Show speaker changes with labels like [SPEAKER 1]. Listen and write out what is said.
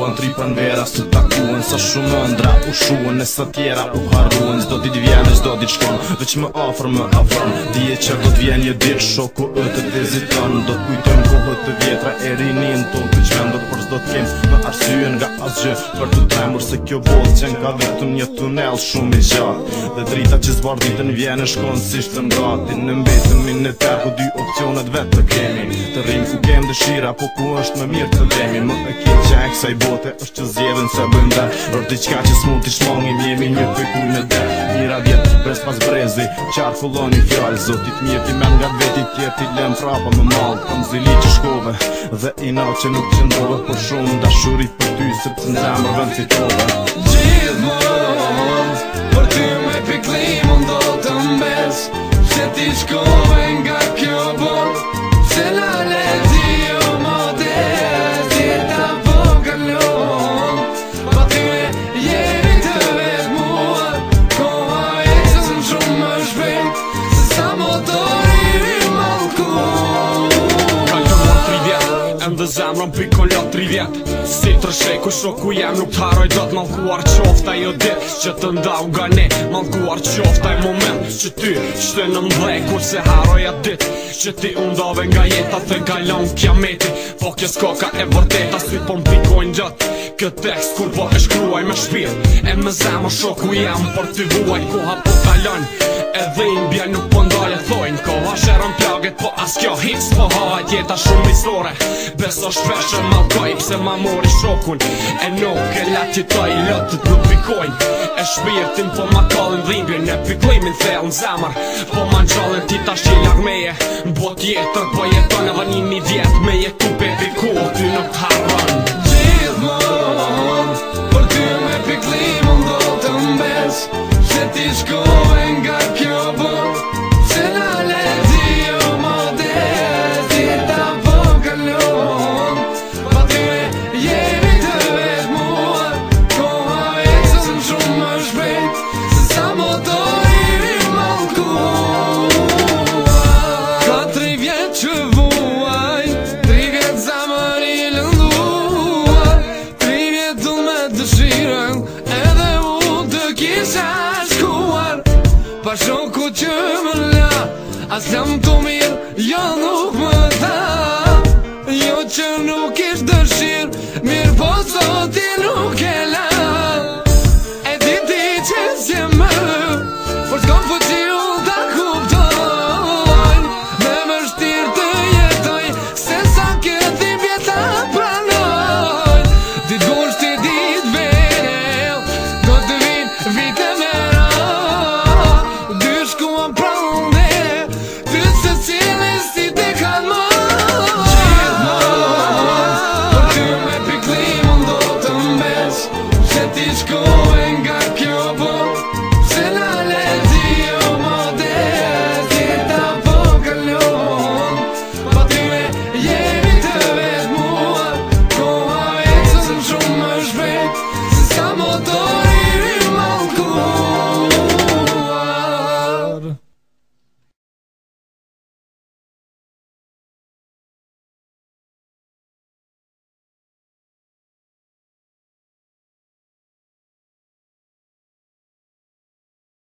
[SPEAKER 1] shkuan tri pranvera së takuen sa shumë ëndra u shuen e sa tjera u harruen Zdo dit vjen e zdo dit shkon veç më afër më afron Dije që do t'vjen një dit shoku të deziton Do t'kujtojmë kohët të vjetra e rinin ton të qmendot Por s'do t'kem në arsyen nga asgjë për të tremur Se kjo botë qen ka vetëm një tunel shumë i gjatë Dhe drita që zbarditën vjen e shkon si shtën gati Në mbetëmi në ter ku dy opcionet vetë të kemi Të rrim ku kem dëshira po ku është më mirë të demi Më e keq që e kësaj bote është që zjedhen se bëjmë dhe Për diqka që s'mund t'i shmangim jemi një pëjkuj në der Mira vjetë brez pas brezi qarë fullon i fjallë Zotit mirë ti men nga veti tjerë ti lem prapa më malë Kam zili që shkove dhe i nau që nuk qëndrove Por shumë dashurit për ty sepse në zemër vend fitove
[SPEAKER 2] Gjithmonë për ty me piklim unë do të mbes Se ti shkove nga kjo botë Se la leti o modest Jeta po kalon Pa ty me jemi të vetë mua Koha e që së në shumë më shpejt Se sa motori i malkun
[SPEAKER 3] Ka këmë 3 vjetë Endë zemrën pikon lot 3 vjetë Si të rëshej ku shoku jem nuk t'haroj do t'malkuar qofta jo dit Që të ndau nga ne malkuar qofta i moment Që ty qëtë në mdhej kur se haroj atë dit Që ti undove nga jeta the galon kiameti Po kjo s'koka e vërteta sy po m'pikojnë gjët Këtë tekst kur po e shkruaj me shpirt E me zemër shoku jem për ty vuaj Koha po kalon edhe i mbja nuk po ndalje thojnë Koha shërën plaget po as kjo hips po hajt Jeta shumë histoire beso shpeshe malkoj pse ma mori shokun E nuk e lat qitoj lotët nuk pikojnë E shpirtin po ma kallin dhimbjen E piklimin thellë në zemër Po ma n'gjallin ti tash që lag meje Në bot jetër po jeton edhe një vjet Me jetu baby cool ty nuk t'harron
[SPEAKER 2] Gjithmonë për ty me piklim unë do të mbes Se ti shkove nga kjo botë Se la leti o modest Jeta po kalon Pa ty me jemi të vetë mua Koha e që së në shumë më shpejt Se sa motori i malkun 4 vjetë që vuaj 3 vjetë zamër i lënduar 3 vjetë unë me dëshiren Edhe unë të kisha shkuar Pa shoku që më la As jam të mirë Jo nuk më tha Jo që nuk ish dëshirë Mirë po zoti nuk e la E ti që s'je më Por s'kom fuqi unë ta kuptojnë Dhe më shtirë të jetoj Se sa këti vjeta pranojnë Dit gushti dit venel Do të vinë vite me ra Dy shkuan prande Ty se cili si te kanë më Gjithmonë për ty me piklim unë do të mbes Se ti shkove nga kjo